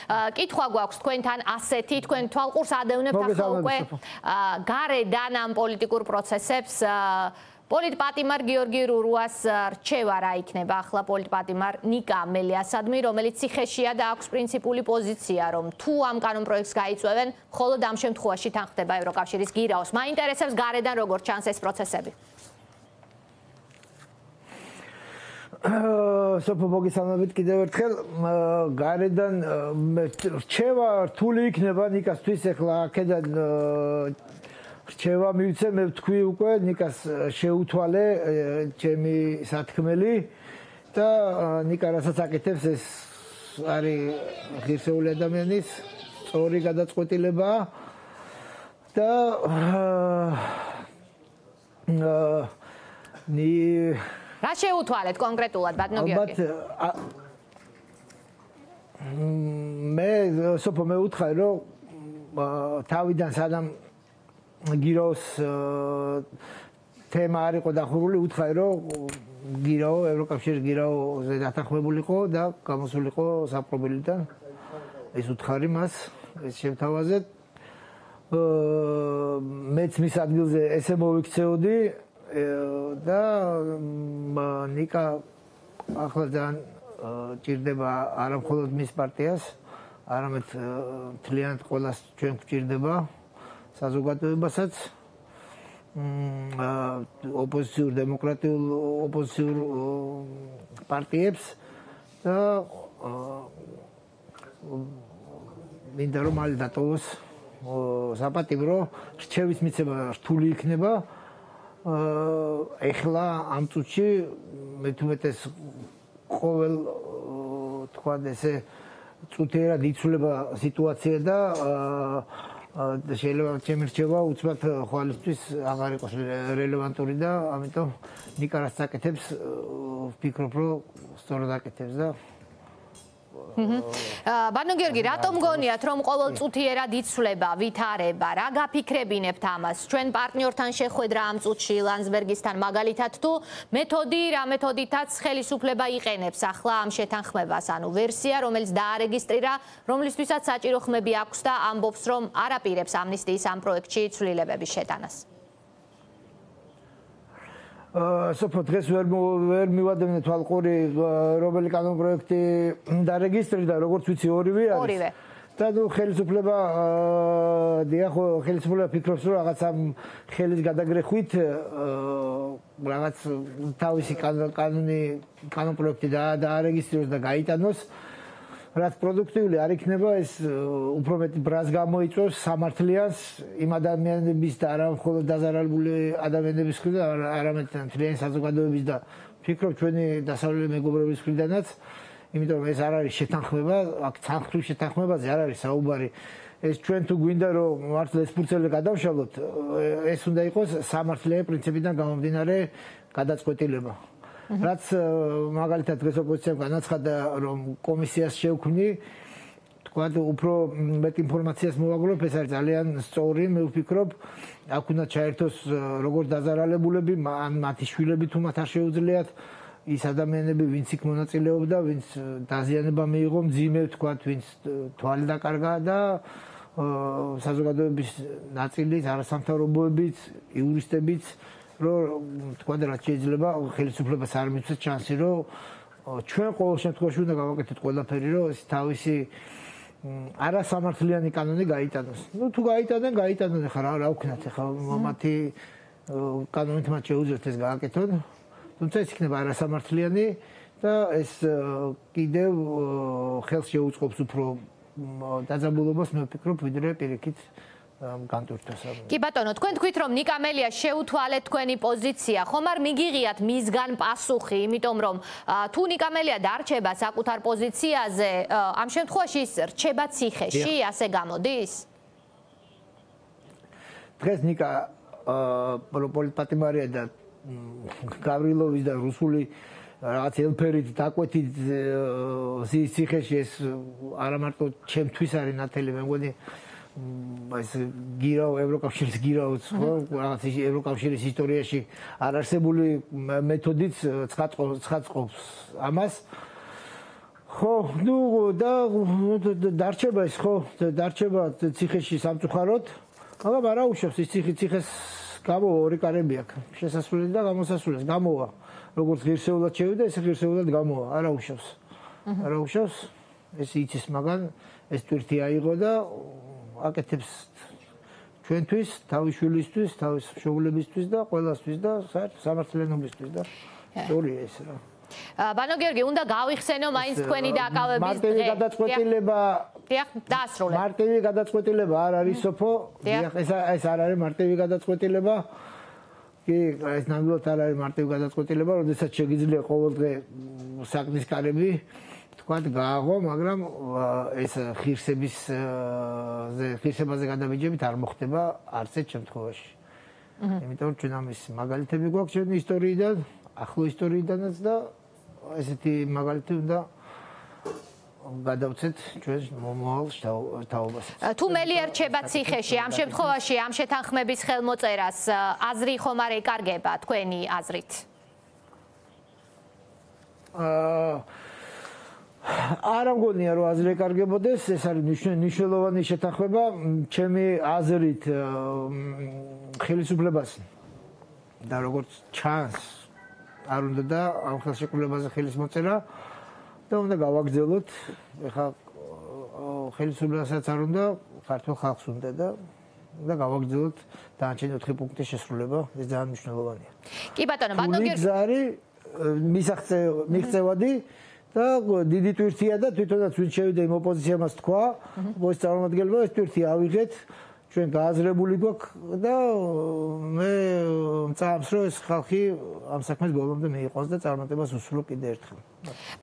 კითხვა გვაქვს თქვენთან ასეთი, თქვენ თვალყურს ადევნებთ ახლა უკვე გარედან ამ პოლიტიკურ პროცესებს. პოლიტპატიმარ გიორგი რურუას რჩევა რა იქნება ახლა პოლიტპატიმარ ნიკა ამელიასადმი, რომელიც ციხეშია და აქვს პრინციპული პოზიცია, რომ თუ ამ კანონპროექტს გაიწვევენ, მხოლოდ ამ შემთხვევაში თან ხდება ევროკავშირის გირაოს. მაინტერესებს გარედან როგორ ჩანს ეს პროცესები. სოფო მოგესალმებით კიდევ ერთხელ. გარედან რჩევა რთული იქნება ნიკასთვის. ახლა აქედან რჩევა მივცე, მე ვთქვი უკვე ნიკას შეუთვალე ჩემი სათქმელი და ნიკა რასაც აკეთებს ეს არის ღირსეული ადამიანის სწორი გადაწყვეტილება და რა შეუთვალეთ კონკრეტულად ბატონო გიორგი? მე სოფო მე უთხარი რომ თავიდან სანამ გირაოს თემა არ იყო დახურული, უთხარი რომ გირაო ევროკავშირის გირაოზე დათანხმებულიყო და გამოსულიყო საპყრობილიდან. ეს უთხარი მას, ეს შემთავაზეთ. მეც მის ადგილზე ესე მოვიქცეოდი და ნიკა ახლა ძალიან ჭირდება არა მხოლოდ მის პარტიას, არამედ მთლიანად ყველას ჩვენ გვჭირდება საზოგადოებასაც, ოპოზიციურ დემოკრატიულ ოპოზიციურ პარტიებს და მინდა რომ მალე დატოვოს საპატიმრო, რჩევის მიცემა რთული იქნება. ეხლა ამ წუთში მithumetes ყოველ თქვა ესე წუთიერად იცვლება სიტუაცია და შეიძლება ჩემი რჩევა უცბად ხვალისთვის აღარ იყოს რელევანტური და ამიტომ ნიკა რაც აკეთებს ვფიქრობ რომ სწორად აკეთებს და ბატონო გიორგი, რატომ გონიათ რომ ყოველ წუთიერად იცვლება ვითარება? რა გაფიქრებინებთ ამას? ჩვენ პარტნიორთან შეხვედრა ამ წუთში ლანსბერგისთან მაგალითად თუ მეთოდი რა მეთოდითაც ხელისუფლება იყენებს ახლა ამ შეთანხმებას, ანუ ვერსია, რომელიც დაარეგისტრირა, რომლისთვისაც საჭირო ხმები აქვს და ამბობს რომ არ აპირებს ამნისტიის ამ პროექტში ცვლილებების შეტანას. სოფო დღეს ვერ მივადევნე თვალყური რომელი კანონპროექტი დარეგისტრირდა, როგორც ვიცი ორივე არის. და ნუ ხელისუფლება დიახ, ხელისუფლება ფიქრობს რომ რაღაც ამ ხელის გადაგრეხვით რაღაც თავისი კანონპროექტი დაარეგისტრიროს და გაიტანოს. რაც პროდუქტიული არ იქნება, ეს უფრო მეტი ბრას გამოიწვევს სამართლიანს იმ ადამიანების და არა მხოლოდ დაზარალებული ადამიანების მხრიდან, არამედ მთლიანი საზოგადოების და ვფიქრობ ჩვენი დასავლელი მეგობრების მხრიდანაც, იმიტომ რომ ეს არ არის შეთანხმება, აქ თანხმრივ შეთანხმებაზე არ არის საუბარი. ეს ჩვენ თუ გვინდა რომ მართლა ეს ფურცელი გადავშალოთ, ეს უნდა იყოს სამართლიანი პრინციპიდან გამომდინარე გადაწყვეტილება. რაც მაგალითად დღეს ოპოზიციამ განაცხადა რომ კომისიას შევქმნი, თქვა უფრო მეტ ინფორმაციას მოვაგროვებ, ეს არის ძალიან სწორი, მე ვფიქრობ, აქ უნდა ჩაერთოს როგორც დაზარალებულები, მათი შვილები თუ მათ არ შეუძლიათ, ის ადამიანები, ვინც იქ მონაწილეობდა, ვინც დაზიანება მიიღო, მძიმე თქვა, ვინც თვალი დაკარგა და საზოგადოების ნაწილიც, არასამთავრობოებიც, იურისტებიც რომ თქვა და რაც შეიძლება ხელისუფლებას არ მიცეს ჩანსი რომ ჩვენ ყოველ შემთხვევაში უნდა გავაკეთოთ ყველაფერი რომ ეს თავისი არასამართლიანი კანონი გაიტანოს. ნუ თუ გაიტანონ ახლა რა ვქნათ ახლა მათი კანონით მათ შეუძლიათ ეს გააკეთონ. თუმცა ეს იქნება არასამართლიანი და ეს კიდევ ხელს შეუწყობს უფრო დაძაბულობას მე ვფიქრობ ვიდრე პირიქით კი ბატონო, თქვენ თქვით რომ ნიკა ამელიას შეუთვალეთ თქვენი პოზიცია, ხომ არ მიგიღიათ მისგან პასუხი, იმიტომ რომ თუ ნიკა ამელია დარჩება საკუთარ პოზიციაზე, ამ შემთხვევაში ის რჩება ციხეში, ასე გამოდის? დღეს ნიკა პოლიტპატიმარია და გავრილოვის და რუსული რაღაც ელფერით დაკვეთით ციხეში, ეს არა მარტო ჩემთვის არის ნათელი, მე მგონი ეს გირაო ევროკავშირის გირაოც ხო რაღაც ევროკავშირის ისტორიაში არარსებული მეთოდით ცხადყოფს ამას ხო, ნუ და დარჩება ის, ხო, დარჩება ციხეში სამწუხაროდ, მაგრამ არა უშავს ის ციხეს გამოვა ორი კარები აქვს. შესასვლელი და გამოსასვლელი გამოვა. როგორც ღირსეულად შევიდა, ესე ღირსეულად გამოვა, არა უშავს. არა უშავს. ეს იცის, მაგრამ ეს ტვირთი აიღო და აკეთებს ჩვენთვის, თავის შვილისთვის, თავის მშობლებისთვის და ყველასთვის და საერთოდ სამართლიანობისთვის და სწორია ეს რა. ბანო გიორგი, უნდა გავიხსენო მაინც თქვენი დაკავების დღე. მარტივი გადაწყვეტილება. დიახ, დაასრულე. მარტივი გადაწყვეტილება არ არის სოფო. დიახ, ეს არ არის მარტივი გადაწყვეტილება. კი, ეს ნამდვილად არ არის მარტივი გადაწყვეტილება, როდესაც შეგიძლია ყოველდღე საქმის კარები თქვათ გააღო, მაგრამ ეს ღირსებაზე გადამიჯებით არ მოხდება არც ერთ შემთხვევაში. იმიტომ ჩვენ ამის მაგალითები გვაქვს ჩვენი ისტორიიდან, ახლო ისტორიიდანაც და ესეთი მაგალითი უნდა გადავცეთ ჩვენ მომავალ თაობასაც. თუ მელი ერჩება ციხეში, ამ შემთხვევაში ამ შეთანხმების ხელმოწერას აზრი ხომ არ ეკარგება თქვენი აზრით? არ ამგონია რომ აზრი ეკარგებოდეს, ეს არის მნიშვნელოვანი შეთანხმება, ჩემი აზრით ხელისუფლებას და როგორც ჩანს არ უნდა და ამ ხელშეკრულებაზე ხელის მოწერა და უნდა გავაგრძელოთ. ეხლა ხელისუფლებასაც არ უნდა, ქართულ ხალხს უნდა და გავაგრძელოთ დანარჩენი 4 პუნქტის შესრულება, ეს ძალიან მნიშვნელოვანია. კი ბატონო, ბატონო გიორგი. ეს არის მიღწევადი და დიდი ტვირთია და თვითონაც ვინ შევიდა იმ ოპოზიციას თქვა, ოპოზიციის წარმომადგენლებმა ეს ტვირთი ავიღეთ, ჩვენ გააზრებული გვაქვს და მე მწამს რომ ეს ხალხი ამ საქმეს ბოლომდე მიიყვანს და წარმატებას უსურვო კიდე ერთხელ.